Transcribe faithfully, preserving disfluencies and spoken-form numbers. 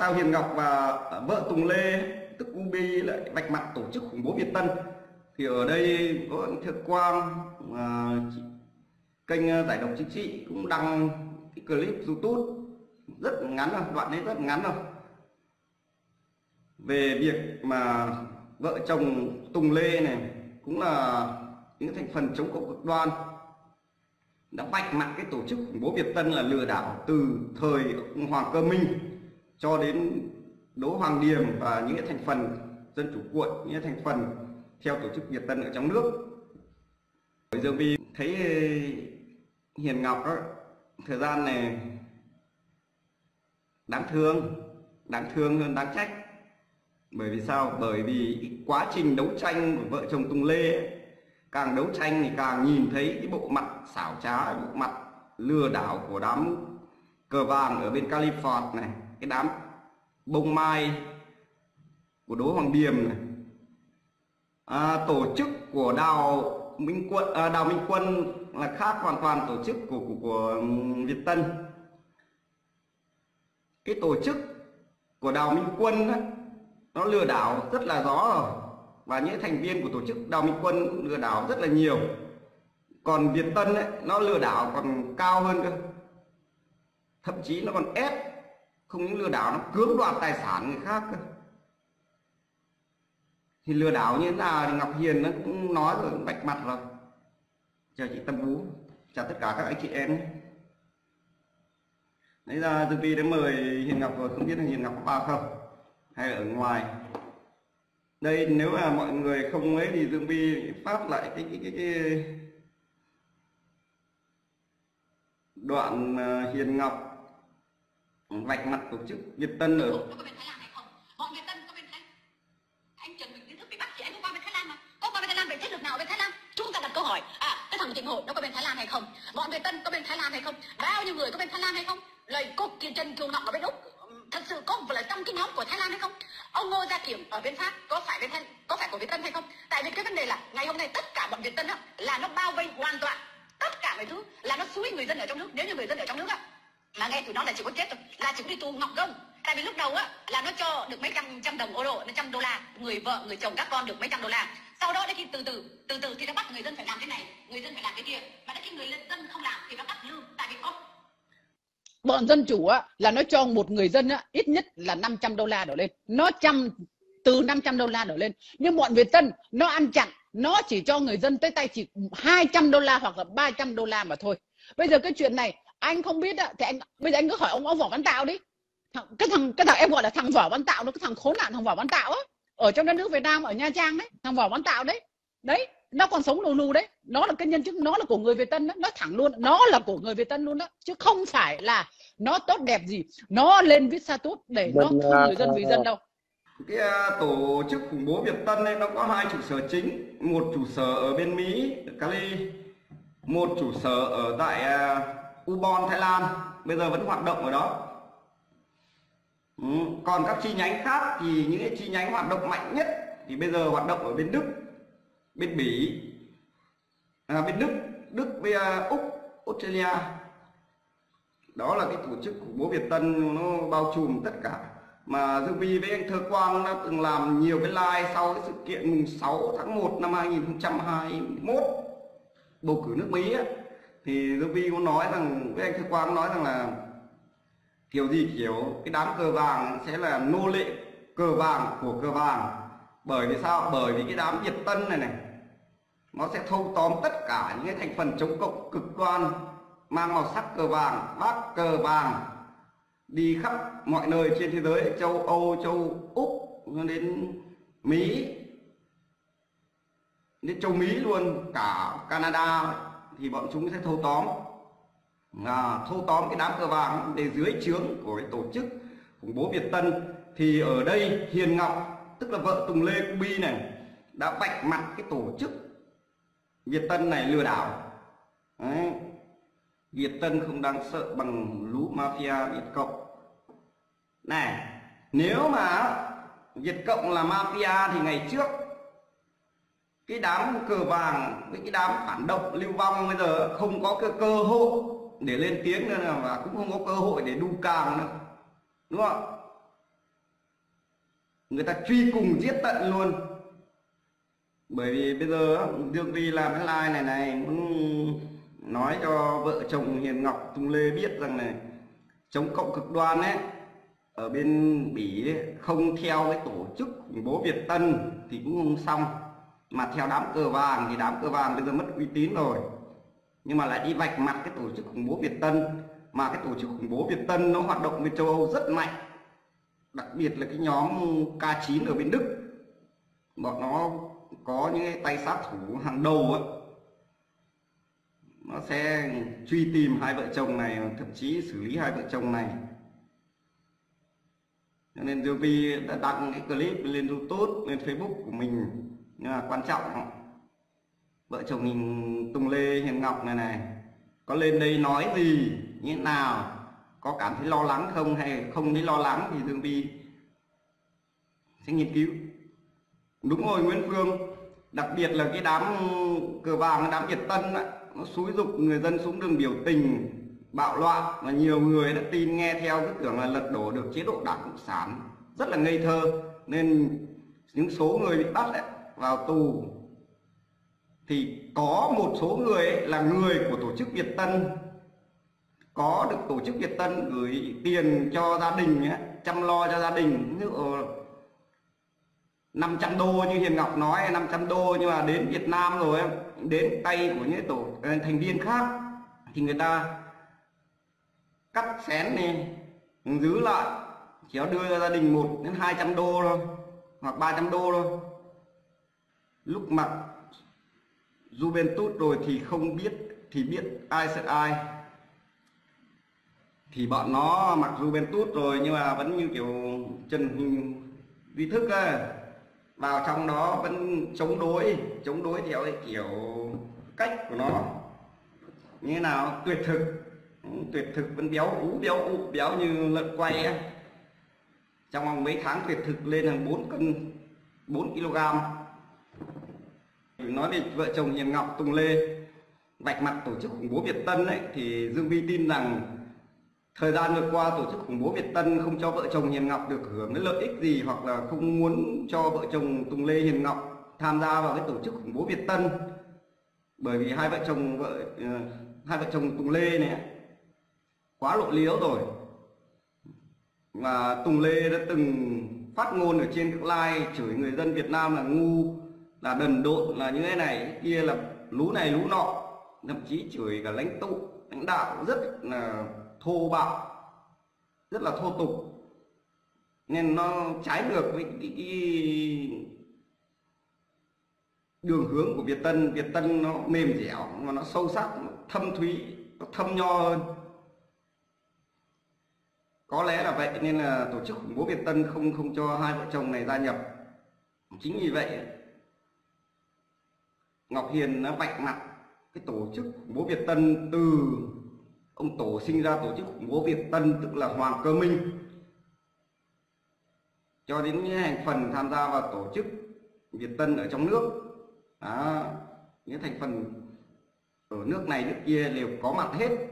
sao Hiền Ngọc và vợ Tùng Lê tức Ubi lại vạch mặt tổ chức khủng bố Việt Tân. Thì ở đây có Thượng Quang và kênh Giải Độc Chính Trị cũng đăng cái clip YouTube rất ngắn rồi, đoạn đấy rất ngắn rồi, về việc mà vợ chồng Tùng Lê này cũng là những thành phần chống cộng cực đoan đã vạch mặt cái tổ chức khủng bố Việt Tân là lừa đảo từ thời Hoàng Cơ Minh cho đến Đỗ Hoàng Điềm và những cái thành phần dân chủ cuội, những cái thành phần theo tổ chức Việt Tân ở trong nước. Bây giờ vì thấy Hiền Ngọc đó, thời gian này đáng thương, đáng thương hơn đáng trách. Bởi vì sao? Bởi vì quá trình đấu tranh của vợ chồng Tùng Lê ấy, càng đấu tranh thì càng nhìn thấy cái bộ mặt xảo trá, bộ mặt lừa đảo của đám cờ vàng ở bên California này, cái đám bông mai của Đỗ Hoàng Điềm này, à, tổ chức của Đào Minh Quân, à, Đào Minh Quân là khác hoàn toàn tổ chức của của, của Việt Tân. Cái tổ chức của Đào Minh Quân ấy, nó lừa đảo rất là rõ rồi, và những thành viên của tổ chức Đào Minh Quân lừa đảo rất là nhiều. Còn Việt Tân ấy, nó lừa đảo còn cao hơn cơ, thậm chí nó còn ép, không những lừa đảo, nó cưỡng đoạt tài sản người khác cơ. Thì lừa đảo như thế nào thì Ngọc Hiền nó cũng nói rồi, vạch mặt rồi. Chào chị Tâm Vũ, chào tất cả các anh chị em ấy. Đấy ra Dương Vi đã mời Hiền Ngọc rồi, không biết là Hiền Ngọc có vào không hay là ở ngoài. Đây nếu mà mọi người không ấy thì Dương Vi phát lại cái cái cái, cái đoạn uh, Hiền Ngọc vạch mặt tổ chức Việt Tân ở. Có bên Thái Lan hay không? Bọn Việt Tân có bên Thái anh Trần Bình Kiến Thức bị bắt thì anh có qua bên Thái Lan mà. Có qua bên Thái Lan về thế lực nào bên Thái Lan? Chúng ta đặt câu hỏi, à cái thằng Trịnh Hội nó có bên Thái Lan hay không? Bọn Việt Tân có bên Thái Lan hay không? Bao nhiêu người có bên Thái Lan hay không? Lời cô Trần Kiều Ngọc ở bên Úc thật sự có là trong cái nhóm của Thái Lan hay không? Ông Ngô Gia Kiểm ở bên Pháp có phải bên Thái, có phải của Việt Tân hay không? Tại vì cái vấn đề là ngày hôm nay tất cả bọn Việt Tân á, là nó bao vây hoàn toàn tất cả mọi thứ, là nó xúi người dân ở trong nước. Nếu như người dân ở trong nước á mà nghe tụi nó là chỉ có chết thôi, là chỉ có đi tù ngọc không. Tại vì lúc đầu á là nó cho được mấy trăm trăm đồng euro, mấy trăm đô la, người vợ người chồng các con được mấy trăm đô la. Sau đó đến khi từ từ từ từ thì nó bắt người dân phải làm cái này, người dân phải làm cái kia, mà đến khi người dân không làm thì nó bắt lương. Tại vì có bọn dân chủ á là nó cho một người dân á ít nhất là năm trăm đô la đổ lên, nó trăm từ năm trăm đô la đổ lên. Nhưng bọn Việt Tân nó ăn chặn, nó chỉ cho người dân tới tay chỉ hai trăm đô la hoặc là ba trăm đô la mà thôi. Bây giờ cái chuyện này anh không biết á, thì anh bây giờ anh cứ hỏi ông ông Võ Văn Tạo đi. Thằng, cái thằng cái thằng em gọi là thằng Võ Văn Tạo, nó cái thằng khốn nạn thằng Võ Văn Tạo á, ở trong đất nước Việt Nam ở Nha Trang đấy, thằng Võ Văn Tạo đấy, đấy nó còn sống lù lù đấy, nó là cái nhân chứng, nó là của người Việt Tân đó, nó thẳng luôn, nó là của người Việt Tân luôn đó, chứ không phải là nó tốt đẹp gì, nó lên viết status để nó thương người dân vì dân đâu. Cái uh, tổ chức khủng bố Việt Tân ấy, nó có hai trụ sở chính, một trụ sở ở bên Mỹ, Cali, một trụ sở ở tại uh, Ubon, Thái Lan, bây giờ vẫn hoạt động ở đó. Ừ. Còn các chi nhánh khác thì những cái chi nhánh hoạt động mạnh nhất thì bây giờ hoạt động ở bên Đức, bên Bỉ, à, bên Đức, Đức với uh, Úc, Australia. Đó là cái tổ chức khủng bố Việt Tân, nó bao trùm tất cả. Mà Dương Vi với anh Thơ Quang đã từng làm nhiều cái live sau cái sự kiện mùng sáu tháng một năm hai nghìn không trăm hai mươi mốt bầu cử nước Mỹ ấy. Thì Dương Vi cũng nói rằng, với anh Thơ Quang nói rằng là kiểu gì kiểu cái đám cờ vàng sẽ là nô lệ cờ vàng của cờ vàng. Bởi vì sao? Bởi vì cái đám Việt Tân này này nó sẽ thâu tóm tất cả những cái thành phần chống cộng cực đoan mang màu sắc cờ vàng, vác cờ vàng đi khắp mọi nơi trên thế giới, châu Âu, châu Úc đến Mỹ, đến châu Mỹ luôn, cả Canada thì bọn chúng sẽ thâu tóm, à, thâu tóm cái đám cờ vàng để dưới trướng của cái tổ chức khủng bố Việt Tân. Thì ở đây Hiền Ngọc tức là vợ Tùng Lê Cubi này đã vạch mặt cái tổ chức Việt Tân này lừa đảo. Đấy. Việt Tân không đáng sợ bằng lũ mafia Việt Cộng. Này, nếu mà Việt Cộng là mafia thì ngày trước cái đám cờ vàng với cái đám phản động lưu vong bây giờ không có cơ, cơ hội để lên tiếng nữa, và cũng không có cơ hội để đu càng nữa, đúng không? người ta truy cùng giết tận luôn. Bởi vì bây giờ Dương Vi làm cái live này này muốn nói cho vợ chồng Hiền Ngọc Tùng Lê biết rằng này, chống cộng cực đoan ấy ở bên Bỉ ấy, không theo cái tổ chức khủng bố Việt Tân thì cũng không xong, mà theo đám cờ vàng thì đám cờ vàng bây giờ mất uy tín rồi, nhưng mà lại đi vạch mặt cái tổ chức khủng bố Việt Tân. Mà cái tổ chức khủng bố Việt Tân nó hoạt động bên châu Âu rất mạnh, đặc biệt là cái nhóm K chín ở bên Đức, bọn nó có những cái tay sát thủ hàng đầu ấy, nó sẽ truy tìm hai vợ chồng này, thậm chí xử lý hai vợ chồng này. Cho nên Dương Vi đã đăng cái clip lên YouTube, lên Facebook của mình. Nhưng mà quan trọng vợ chồng mình Tùng Lê Hiền Ngọc này này có lên đây nói gì như thế nào, có cảm thấy lo lắng không hay không thấy lo lắng thì Dương Vi sẽ nghiên cứu. Đúng rồi Nguyễn Phương, đặc biệt là cái đám cờ vàng, đám Việt Tân ấy, nó xúi giục người dân xuống đường biểu tình bạo loạn, và nhiều người đã tin nghe theo cái tưởng là lật đổ được chế độ Đảng Cộng sản, rất là ngây thơ. Nên những số người bị bắt ấy, vào tù thì có một số người ấy, là người của tổ chức Việt Tân, có được tổ chức Việt Tân gửi tiền cho gia đình ấy, chăm lo cho gia đình, ví dụ năm trăm đô như Hiền Ngọc nói, năm trăm đô, nhưng mà đến Việt Nam rồi đến tay của những tổ thành viên khác thì người ta cắt xén này, giữ lại, chỉ có đưa cho gia đình một đến hai trăm đô thôi, hoặc ba trăm đô thôi. Lúc mặc Juventus rồi thì không biết, thì biết ai sợ ai. Thì bọn nó mặc Juventus rồi nhưng mà vẫn như kiểu Trần Duy Thức ấy, vào trong đó vẫn chống đối, chống đối theo cái kiểu cách của nó như thế nào, tuyệt thực, tuyệt thực vẫn béo ú béo ụ béo như lợn quay ấy. Trong vòng mấy tháng tuyệt thực lên hàng bốn cân, bốn ki lô gam. Nói về vợ chồng Hiền Ngọc Tùng Lê vạch mặt tổ chức khủng bố Việt Tân ấy, thì Dương Vi tin rằng thời gian vừa qua tổ chức khủng bố Việt Tân không cho vợ chồng Hiền Ngọc được hưởng cái lợi ích gì, hoặc là không muốn cho vợ chồng Tùng Lê Hiền Ngọc tham gia vào cái tổ chức khủng bố Việt Tân. Bởi vì hai vợ chồng vợ hai vợ chồng Tùng Lê này quá lộ liễu rồi, và Tùng Lê đã từng phát ngôn ở trên các live chửi người dân Việt Nam là ngu, là đần độn, là như thế này thế kia, là lú này lú nọ, thậm chí chửi cả lãnh tụ lãnh đạo rất là thô bạo, rất là thô tục, nên nó trái ngược với cái, cái đường hướng của Việt Tân. Việt Tân nó mềm dẻo mà nó sâu sắc, nó thâm thúy, nó thâm nho hơn. Có lẽ là vậy nên là tổ chức khủng bố Việt Tân không không cho hai vợ chồng này gia nhập. Chính vì vậy Ngọc Hiền đã vạch mặt cái tổ chức khủng bố Việt Tân từ ông tổ sinh ra tổ chức khủng bố Việt Tân, tức là Hoàng Cơ Minh, cho đến những thành phần tham gia vào tổ chức Việt Tân ở trong nước. Đó, những thành phần ở nước này nước kia đều có mặt hết.